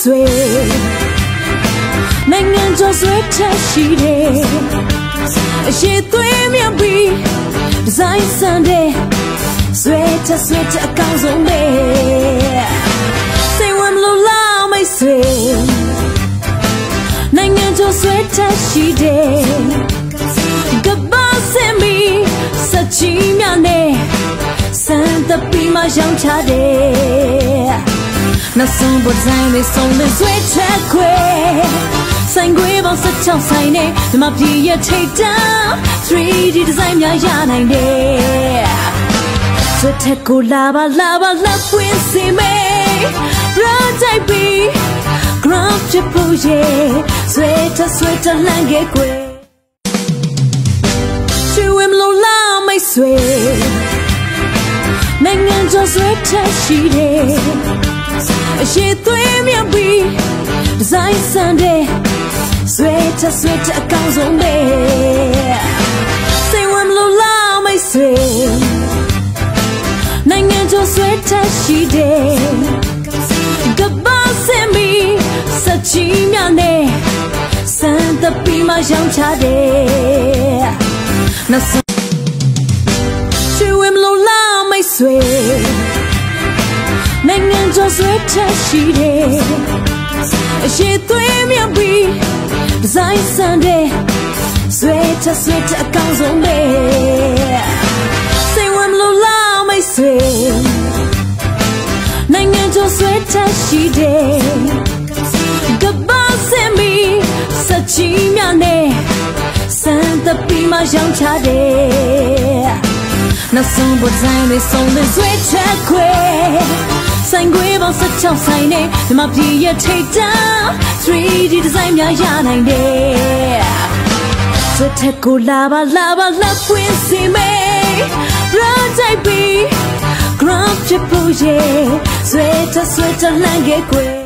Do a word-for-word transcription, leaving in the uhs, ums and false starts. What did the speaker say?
ဆွေနိုင်ငံကျော်ဆွဲထက်ရှိတယ်အရှိသွေးမြံပြီးဒီဇိုင်းစံတဲ့ဆွဲထက်ဆွဲထက်အကောင်းဆုံးပဲစိတ်ဝင်မလို့လားမိတ်ဆွေနိုင်ငံကျော်ဆွဲထက်ရှိတယ်ကဘာစင်မီစချီမြနဲ့စံတပီမရောင်းချတယ်နောက်ဆုံးပေါ်တိုင်းလေးဆုံးတဲ့ဆွဲထက်ခွေဆိုင်ခွေပေါင်းဆက်ချောင်းဆိုင်နဲ့ဒီမှာပြည့်ရထိတ်တန်း three D design များရနိုင်တယ်ဆွဲထက်ကိုလာပါလာပါလက်ပွင့်စီမေးရတိုက်ပြီး ground ဖြစ်ဖို့ရဲ့ဆွဲထက်ဆွဲထက်လန့်ခဲ့ခွေချွေဝင်မလို့လားမိတ်ဆွေနိုင်ငံကျော်ဆွဲထက်ရှိတယ်အရှိသွေးမြံပြီးဒီဇိုင်းစံတဲ့ဆွဲထက်ဆွဲထက်အကောင်းဆုံးပဲစိတ်ဝင်မလို့လားမိတ်ဆွေနိုင်ငံကျော်ဆွဲထက်ရှိတယ်ကဘာစင်မီစချီမြနဲ့စံတပီမရောင်းချတယ်နောက်ဆုံးချွေဝင်မလို့လားမိတ်ဆွေနိုင်ငံကျော်ဆွဲထက်ရှိတယ်အရှိသွေးမြံပြီးဒီဇိုင်းစံတဲ့ဆွဲထက်ဆွဲထက်အကောင်းဆုံးပဲစိတ်ဝင်မလို့လားမိတ်ဆွေနိုင်ငံကျော်ဆွဲထက်ရှိတယ်ကဘာစင်မီစချီမြနဲ့စံတပီမရောင်းချတယ်နောက်ဆုံးပေါ်တိုင်းလေးဆုံးတဲ့ဆွဲထက်ခွေဆိုင်ခွေပေါင်းဆက်ချောင်းဆိုင်နဲ့ဒီမှာပြည့်ရထိတ်တန်း three D design များရနိုင်တယ်ဆွဲထက်ကိုလာပါလာပါလက်ပွင့်စီမေးရတိုက်ပြီး ground ဖြစ်ဖို့ရဲ့ဆွဲထက်ဆွဲထက်လန့်ခဲ့ခွေ